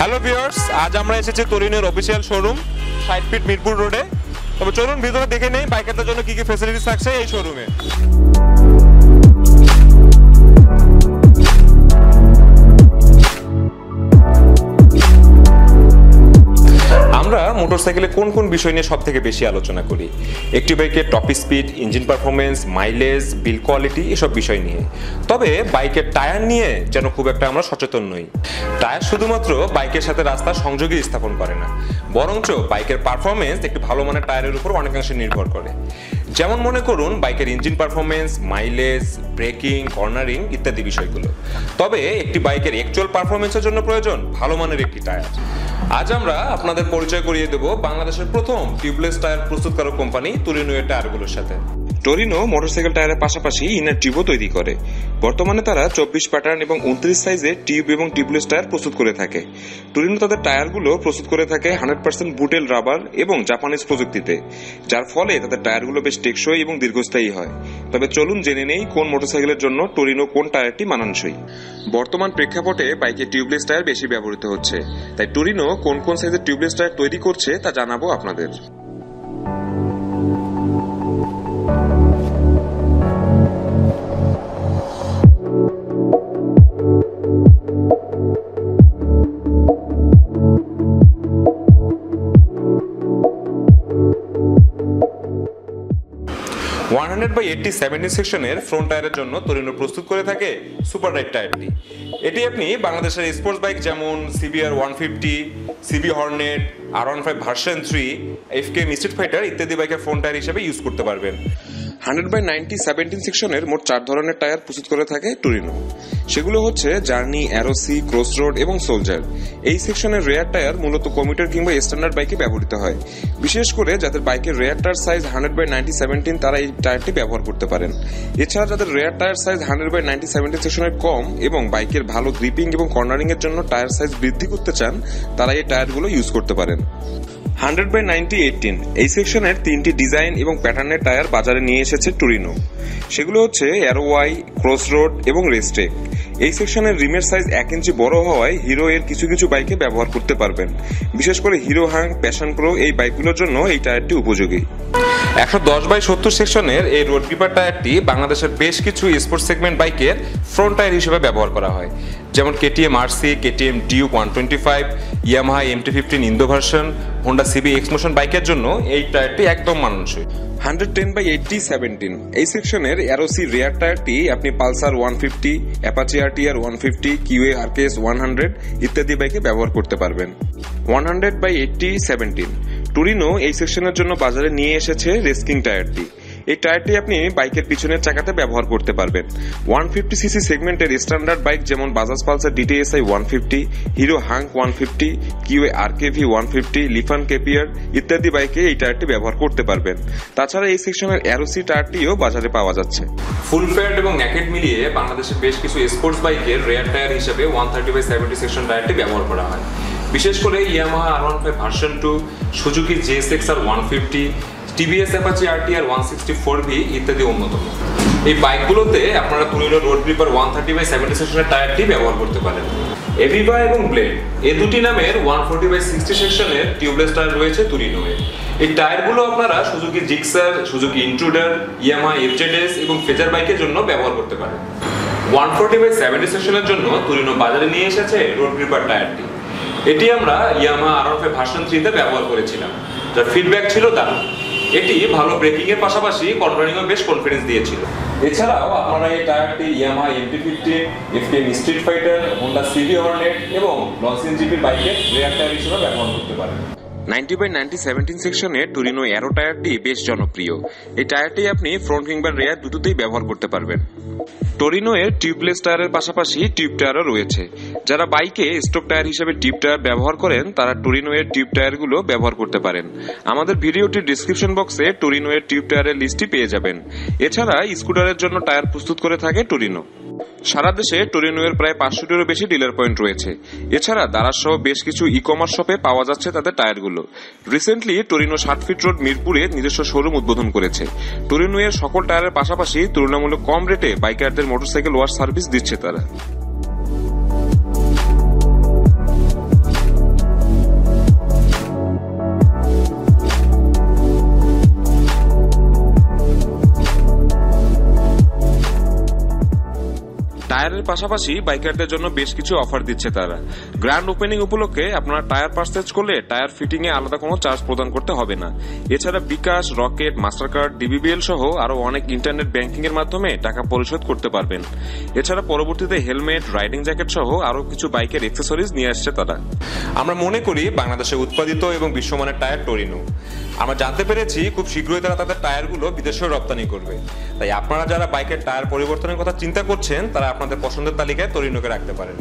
Hello viewers, আজ আমরা এসেছি তোরিনোর অফিসিয়াল শোরুম 60 ফিট মিরপুর রোডে। তবে চলুন ভিতরে দেখে নেই বাইকারদের জন্য কি কি ফ্যাসিলিটিস থাকছে এই শোরুমে। আমরা মোটরসাইকেলে কোন কোন বিষয় নিয়ে সব থেকে বেশি আলোচনা করি? একটি বাইকের top speed, engine performance, mileage, build quality এসব বিষয় নিয়ে। তবে বাইকের টায়ার নিয়ে যেন খুব একটা আমরা সচেতন নই। টায়ার শুধুমাত্র বাইকের সাথে রাস্তার সংযোগই স্থাপন করে না, বরঞ্চ বাইকের পারফরমেন্স একটি ভালো মানের টায়ারের উপর অনেকাংশে নির্ভর করে। যেমন মনে করুন বাইকের engine performance, mileage, braking, cornering ইত্যাদি বিষয়গুলো। তবে একটি বাইকের অ্যাকচুয়াল পারফরমেন্সের জন্য প্রয়োজন ভালো মানের একটি টায়ার। আজ আমরা আপনাদের পরিচয় করিয়ে দেব বাংলাদেশের প্রথম টিউবলেস টায়ার প্রস্তুতকারক কোম্পানি টুরিনো এর টায়ারগুলোর সাথে। টুরিনো মোটরসাইকেল টায়ারের পাশাপাশি ইনার টিউবও তৈরি করে। বর্তমানে তারা 24 প্যাটার্ন এবং 29 সাইজে টিউব এবং টিউবলেস টায়ার প্রস্তুত করে থাকে। টুরিনো তাদের টায়ারগুলো প্রস্তুত করে থাকে 100% বুটেল রাবার এবং জাপানিজ প্রযুক্তিতে, যার ফলে তাদের টায়ারগুলো বেশ টেকসই এবং দীর্ঘস্থায়ী হয়। তবে চলুন জেনে নেই কোন মোটরসাইকেলের জন্য টুরিনো কোন টায়ারটি মানানসই। বর্তমান প্রেক্ষাপটে বাইকে টিউবলেস টায়ার বেশি ব্যবহৃত হচ্ছে, তাই টুরিনো কোন কোন সাইজের টিউবলেস টায়ার তৈরি করছে তা জানাবো আপনাদের। সেকশনের ফ্রন্ট টায়ারের জন্য টুরিনো প্রস্তুত করে থাকে সুপার রাইড টায়ারটি। এটি আপনি বাংলাদেশের স্পোর্টস বাইক যেমন CBR 150, CB Hornet, R15 version 3, FK মিস্টেড ফাইটার ইত্যাদি বাইকের ফ্রন্ট টায়ার হিসেবে ইউজ করতে পারবেন। 100/90 সেকশনের মোট 4 ধরনের টায়ার প্রস্তুত করে থাকে টুরিনো। সেগুলো হচ্ছে জার্নি, অ্যারোসি, ক্রসরোড এবং সোলজার। এই সেকশনের রেয়ার টায়ার মূলত কমিউটার কিংবা স্ট্যান্ডার্ড বাইকে ব্যবহৃত হয়। বিশেষ করে যাদের বাইকের রেয়ার টায়ার সাইজ 100/90 তারা এই টায়ারটি ব্যবহার করতে পারেন। এছাড়া যাদের রেয়ার টায়ার সাইজ 100/90 সেকশনের কম এবং বাইকের ভালো গ্রিপিং এবং কর্নারিং এর জন্য টায়ার সাইজ বৃদ্ধি করতে চান, তারা এই টায়ারগুলো ইউজ করতে পারেন। 100/90-18 এই সেকশনের 3টি ডিজাইন এবং প্যাটার্নের টায়ার বাজারে নিয়ে এসেছে টুরিনো। সেগুলো হচ্ছে অ্যারোওয়াই, ক্রসরোড এবং রেস্টেক। এই সেকশনের রিমের সাইজ 1 ইঞ্চি বড় হওয়ায় হিরো এর কিছু কিছু বাইকে ব্যবহার করতে পারবেন। বিশেষ করে হিরো হাং, প্যাশন প্রো এই বাইকগুলোর জন্য এই টায়ারটি উপযোগী। 110/70 সেকশনের এই রোড গ্রিপার টায়ারটি বাংলাদেশের বেশ কিছু স্পোর্টস সেগমেন্ট বাইকের ফ্রন্ট টায়ার হিসেবে ব্যবহার করা হয়, যেমন KTM RC, KTM Duke 125, Yamaha MT-15 Indo version, Honda CB এক্সমোশন বাইকের জন্য এই টায়ারটি একদম মানানসই। 110/80-17 এই সেকশনের অ্যারোসি রেয়ার টায়ারটি আপনি Pulsar 150, Apache RTR 150, Keeway RKS 100 ইত্যাদি বাইকে ব্যবহার করতে পারবেন। 100/80-17 টুরিনো এই সেকশনের জন্য বাজারে নিয়ে এসেছে রেসকিং টায়ারটি। এই টায়ারটি আপনি বাইকের পিছনের চাকাতে ব্যবহার করতে পারবেন। 150cc সেগমেন্টের স্ট্যান্ডার্ড বাইক যেমন Bajaj Pulsar DTSI 150, Hero Hunk 150, Keeway RKV 150, Lifan KPR ইত্যাদি বাইকে এই টায়ারটি ব্যবহার করতে পারবেন। তাছাড়া এই সেকশনের অ্যারোসি টায়ারটিও বাজারে পাওয়া যাচ্ছে। ফুল ফ্যাট এবং নেকেড মিলিয়ে বাংলাদেশের বেশ কিছু স্পোর্টস বাইকের রেয়ার টায়ার হিসেবে 130/70 সেকশন টায়ারটি ব্যবহার করা হয়। বিশেষ করে Yamaha R15 version 2, Suzuki JSX-R 150, TVS Apache RTR 164V ইত্যাদি অন্যতম। এই বাইকগুলোতে আপনারা টুরিনো রোড গ্রিপার 130/70 সেকশনের টায়ারটি ব্যবহার করতে পারেন। এভিভা এবং ব্লেড এই দুটি নামের 140/60 সেকশনের টিউবলেস টায়ার রয়েছে টুরিনোয়ে। এই টায়ারগুলো আপনারা Suzuki Gixxer, Suzuki Intruder, Yamaha FZS এবং ফেজার বাইকের জন্য ব্যবহার করতে পারেন। 140/70 সেকশনের জন্য টুরিনো বাজারে নিয়ে এসেছে রোড গ্রিপার টায়ারটি। এটি আমরা ইয়ামাহা R15 ভার্সন 3 তে ব্যবহার করেছিলাম, যার ফিডব্যাক ছিল দারুণ। এটি ভালো ব্রেকিং এর পাশাপাশি কর্নারিং এ বেশ কনফিডেন্স দিয়েছিল। এছাড়াও আপনারা এই টায়ারটি ইয়ামাহা MT-15, FK মিস্টেড ফাইটার, হোন্ডা CB হর্নেট এবং লনসিন জিপির বাইকের রেয়ার টায়ার হিসেবে ব্যবহার করতে পারেন। 90/90-17 সেকশনে টুরিনো অ্যারো টায়ারটি বেশ জনপ্রিয়। এই টায়ারটি আপনি ফ্রন্ট কিংবা রেয়ার দুটোতেই ব্যবহার করতে পারবেন। টুরিনো এর টিউবলেস টায়ারের পাশাপাশি টিউব টায়ারও রয়েছে। যারা বাইকে স্টক টায়ার হিসেবে টিউব টায়ার ব্যবহার করেন তারা টুরিনো এর টিউব টায়ারগুলো ব্যবহার করতে পারেন। আমাদের ভিডিওটির ডেসক্রিপশন বক্সে টুরিনো এর টিউব টায়ারের লিস্টটি পেয়ে যাবেন। এছাড়া স্কুটারের জন্য টায়ার প্রস্তুত করে থাকে টুরিনো। সারা দেশে টুরিনো এর প্রায় 500টিরও বেশি ডিলার পয়েন্ট রয়েছে। এছাড়া দারাজ সহ বেশ কিছু ই-কমার্স শপে পাওয়া যাচ্ছে তাদের টায়ারগুলো। রিসেন্টলি টুরিনো 60 ফিট রোড মিরপুরে নিজস্ব শোরুম উদ্বোধন করেছে। টুরিনো এর সকল টায়ারের পাশাপাশি তুলনামূলক কম রেটে বাইকারদের মোটরসাইকেল ওয়াশ সার্ভিস দিচ্ছে তারা। টায়ারের পাশাপাশি বাইকারদের জন্য বেশ কিছু অফার দিচ্ছে তারা। গ্র্যান্ড ওপেনিং উপলক্ষে আপনারা টায়ার পারচেজ করলে টায়ার ফিটিং এ আলাদা কোনো চার্জ প্রদান করতে হবে না। এছাড়া বিকাশ, রকেট, মাস্টারকার্ড, ডিবিবিএল সহ আরো অনেক ইন্টারনেট ব্যাংকিং এর মাধ্যমে টাকা পরিশোধ করতে পারবেন। এছাড়া পরবর্তীতে হেলমেট, রাইডিং জ্যাকেট সহ আরো কিছু বাইকের অ্যাক্সেসরিজ নিয়ে আসছে তারা। আমরা মনে করি বাংলাদেশে উৎপাদিত এবং বিশ্বমানের টায়ার টরিনো। আমরা জানতে পেরেছি খুব শীঘ্রই তারা তাদের টায়ারগুলো বিদেশেও রপ্তানি করবে। তাই আপনারা যারা বাইকের টায়ার পরিবর্তনের কথা চিন্তা করছেন তারা আপনাদের পছন্দের তালিকায় টরিনোকে রাখতে পারেন।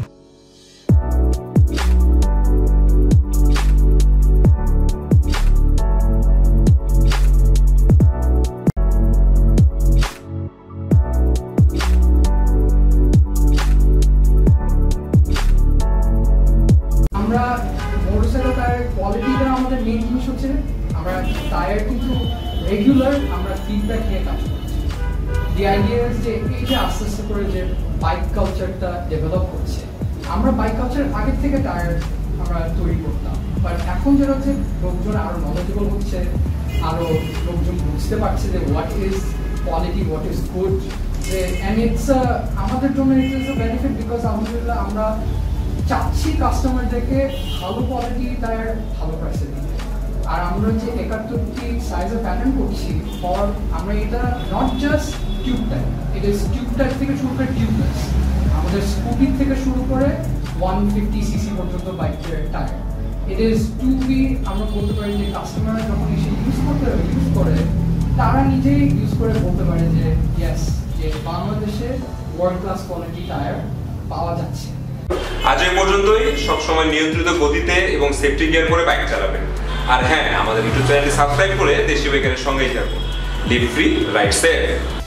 আমরা মোটরসাইকেল টায়ার কোয়ালিটিটা আমাদের মেইন জিনিস হচ্ছে আমরা টায়ার কিন্তু রেগুলার আমরা ফিডব্যাক নিয়ে কাজ করছি। দি আইডিয়া যে এই যে আস্তে আস্তে করে যে বাইক কালচারটা ডেভেলপ করছে, আমরা বাইক কালচার আগের থেকে টায়ার আমরা তৈরি করতাম, বাট এখন যেটা হচ্ছে লোকজন আরো নলেজেবল হচ্ছে, আরো লোকজন বুঝতে পারছে যে what is quality, what is good, যে অ্যান্ড ইটস আমাদের জন্য ইটস আ বেনিফিট বিকজ আলহামদুলিল্লাহ আমরা চাচ্ছি কাস্টমারদেরকে ভালো কোয়ালিটি টায়ার ভালো প্রাইসে দিতে। আর আমরা যে 71টি সাইজের প্যাটার্ন করছি ফর আমরা এটা নট জাস্ট টিউব টায়ার, এটা ইজ টিউব টায়ার থেকে শুরু করে টিউবলেস, আমাদের স্কুটির থেকে শুরু করে 150 সিসি পর্যন্ত বাইকের tyre. It is to be আমরা বলতে পারি যে কাস্টমাররা যখন এসে ইউজ করে তারা নিজেই ইউজ করে বলতে পারে যে ইয়েস, যে বাংলাদেশে ওয়ার্ল্ড ক্লাস কোয়ালিটি টায়ার পাওয়া যাচ্ছে। আজ এই পর্যন্তই। সবসময় নিয়ন্ত্রিত গতিতে এবং সেফটি গিয়ার করে বাইক চালাবেন। আর হ্যাঁ, আমাদের ইউটিউব চ্যানেলটি সাবস্ক্রাইব করে দেশি বাইকারের সঙ্গেই থাকুন। Live free, ride safe.